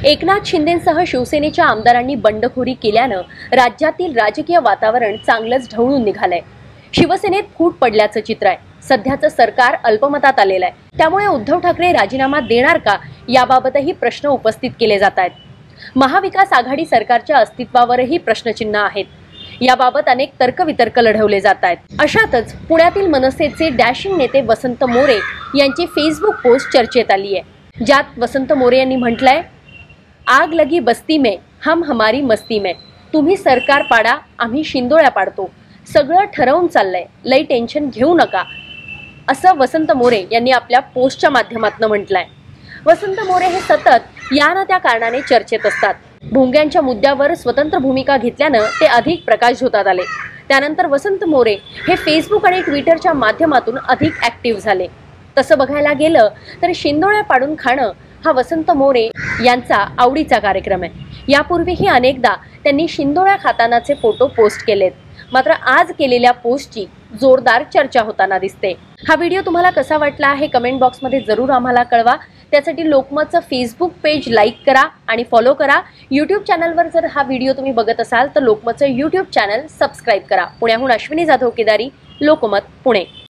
एकनाथ शिंदेंसह शिवसेनेच्या आमदारांनी बंडखोरी केल्यानं राज्यातील राजकीय वातावरण चांगलंच ढवळून निघालंय। शिवसेनेत फूट पडल्याचं चित्र आहे। सध्याचं सरकार अल्पमतात आलेलं आहे, त्यामुळे उद्धव ठाकरे राजीनामा देणार का याबाबतही प्रश्न उपस्थित केले जात आहेत। महाविकास आघाडी सरकारच्या अस्तित्वावरही प्रश्नचिन्ह आहेत। याबाबत अनेक तर्कवितर्क लढवले जात आहेत। अशातच पुण्यातील मनसेचे डॅशिंग नेते वसंत मोरे यांची फेसबुक पोस्ट चर्चेत आली आहे, ज्यात वसंत मोरे यांनी म्हटलंय, आग लगी बस्ती में हम हमारी मस्ती में, तुम्ही सरकार पाडा आम्ही शिंदोळ्या पाडतो, सगळं ठरवून चाललंय, लई टेन्शन घेऊ नका, असं वसंत मोरे यांनी आपल्या पोस्टच्या माध्यमातून म्हटलंय। वसंत मोरे हे सतत या ना त्या कारणाने चर्चेत असतात। भोंग्यांच्या मुद्द्यावर स्वतंत्र भूमिका घेतल्यानं ते अधिक प्रकाशझोतात आले। त्यानंतर वसंत मोरे हे फेसबुक आणि ट्विटरच्या माध्यमातून अधिक ऍक्टिव्ह झाले। तसं बघायला गेलं तर शिंदोळ्या पाडून खाणं हा वसंत मोरे यांचा आवडीचा कार्यक्रम आहे। यापूर्वीही अनेकदा त्यांनी शिंदोळ्या खातानाचे फोटो पोस्ट केलेत, मात्र आज केलेल्या पोस्टची जोरदार चर्चा होताना दिसते। हा व्हिडिओ तुम्हाला कसा वाटला हे कमेंट बॉक्समध्ये जरूर आम्हाला कळवा। त्यासाठी लोकमतचं फेसबुक पेज लाईक करा आणि फॉलो करा। यूट्यूब चॅनलवर जर हा व्हिडिओ तुम्ही बघत असाल तर लोकमतचं यूट्यूब चॅनल सबस्क्राईब करा। पुण्याहून अश्विनी जाधव केदारी, लोकमत पुणे।